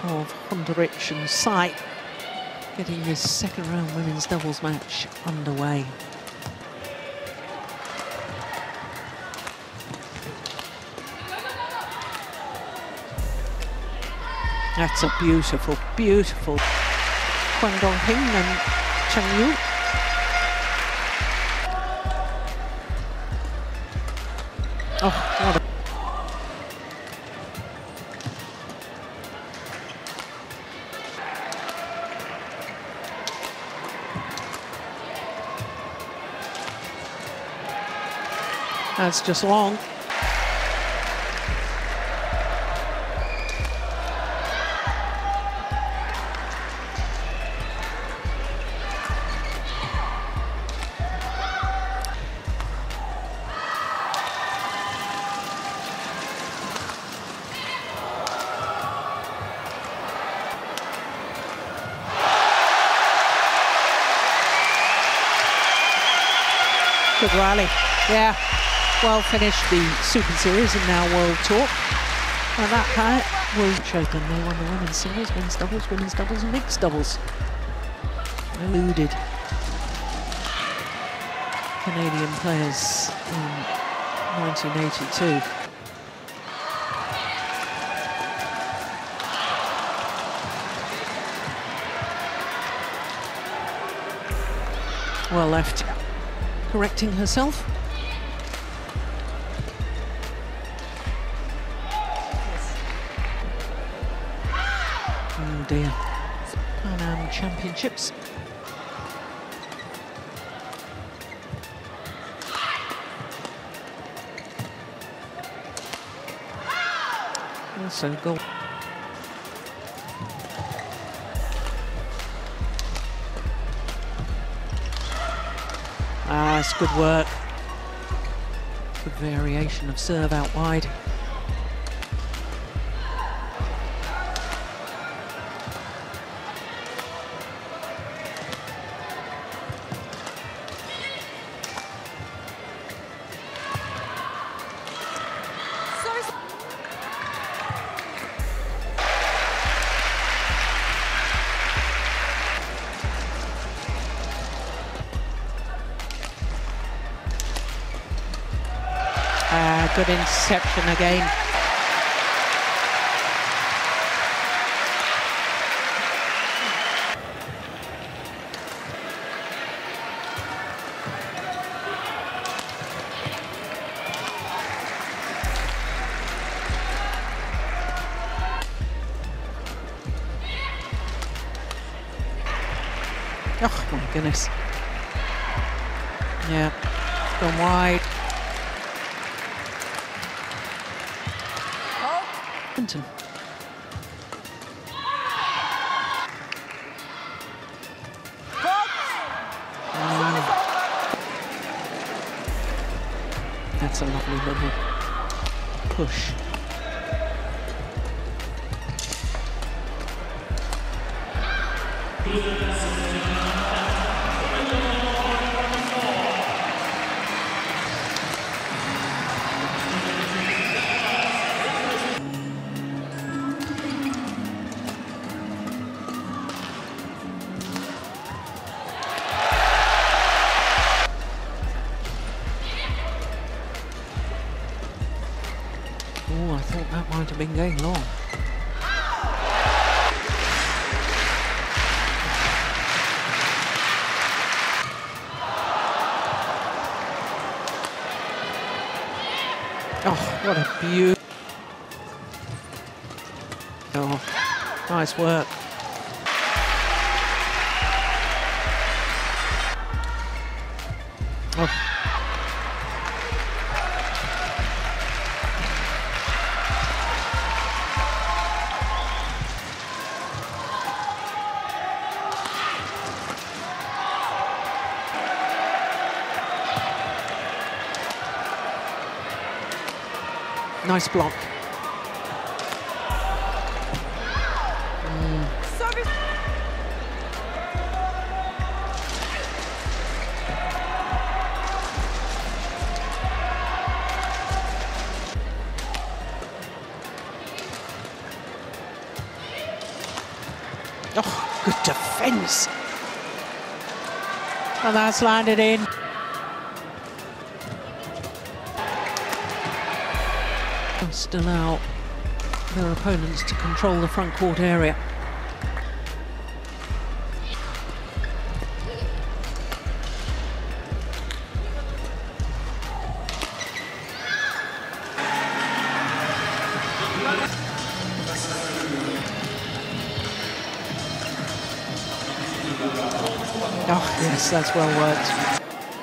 of Honderich and Sai getting this second round women's doubles match underway. That's a beautiful, beautiful Kwang Dong-ping and Chang Yu. Oh, what a... That's just long. Good rally, yeah. Well finished the Super Series and now World Tour. And that pair will Open. They won the women's singles, men's doubles and mixed doubles. Eluded Canadian players in 1982. Well left, correcting herself. Oh dear. Pan Am Championships. Also gold. Ah, it's good work. Good variation of serve out wide. Good interception again. Oh my goodness. Yeah, it's gone wide. Clinton. That's a lovely little push. Oh, I thought that might have been going long. Oh, what a beauty. Oh, nice work. Oh. Nice block. Oh, good defence. And that's landed in. Just allow their opponents to control the front court area. Oh, yes, that's well worked.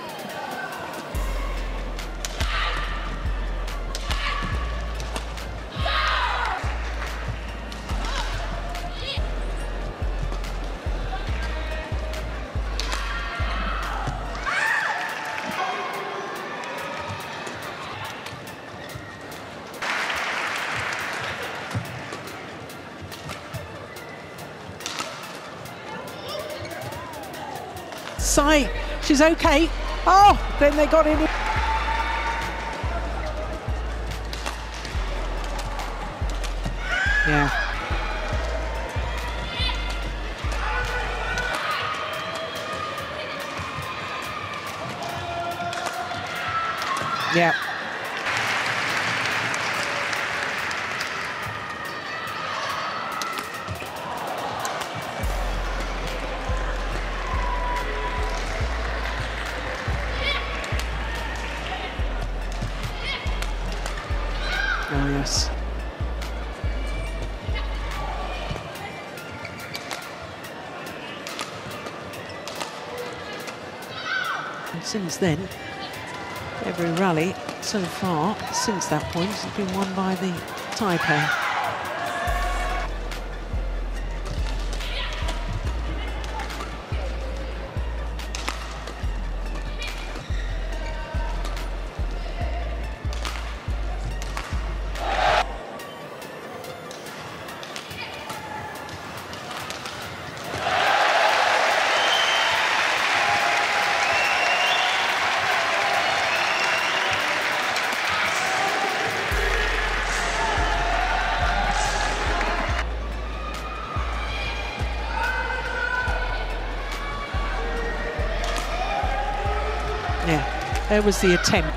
Sai, she's okay. Oh, then they got in. Yeah. Yeah. Oh, yes. And since then, every rally so far since that point has been won by the Thai pair. Yeah, there was the attempt.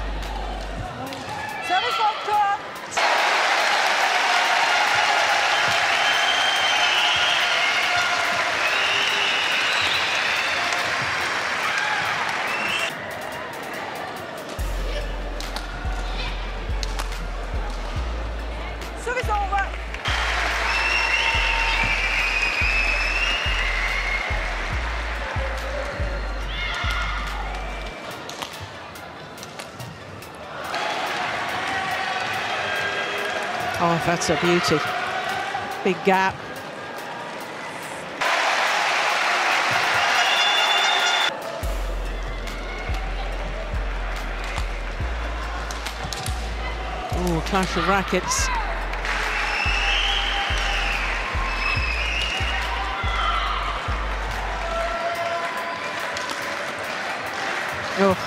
Service over. Oh, that's a beauty. Big gap. Oh, clash of rackets. Oh.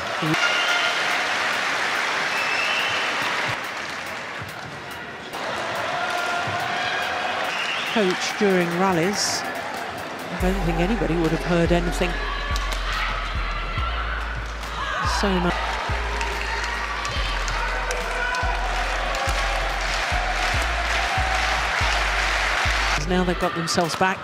Coach during rallies, I don't think anybody would have heard anything so much. Now they've got themselves back.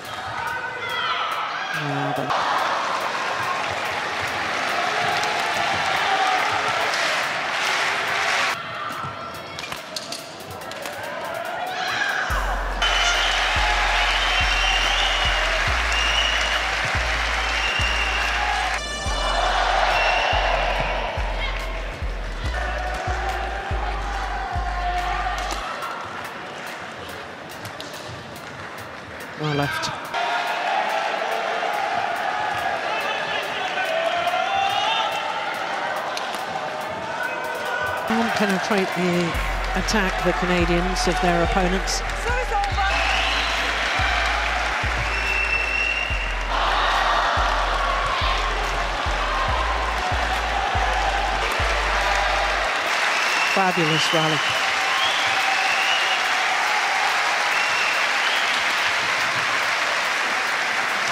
Well left. Can't penetrate the attack, the Canadians, of their opponents. Fabulous rally.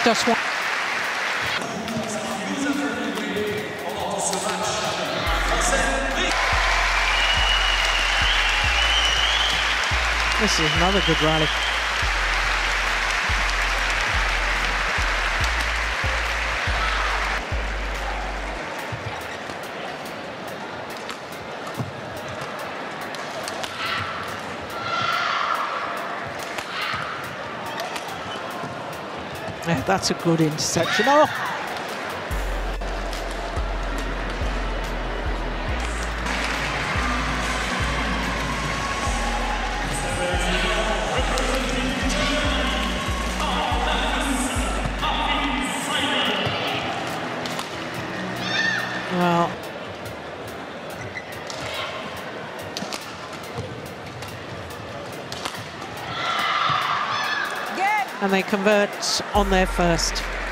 Just one. This is another good rally. Yeah, that's a good interception. Oh! Well, and they convert on their first.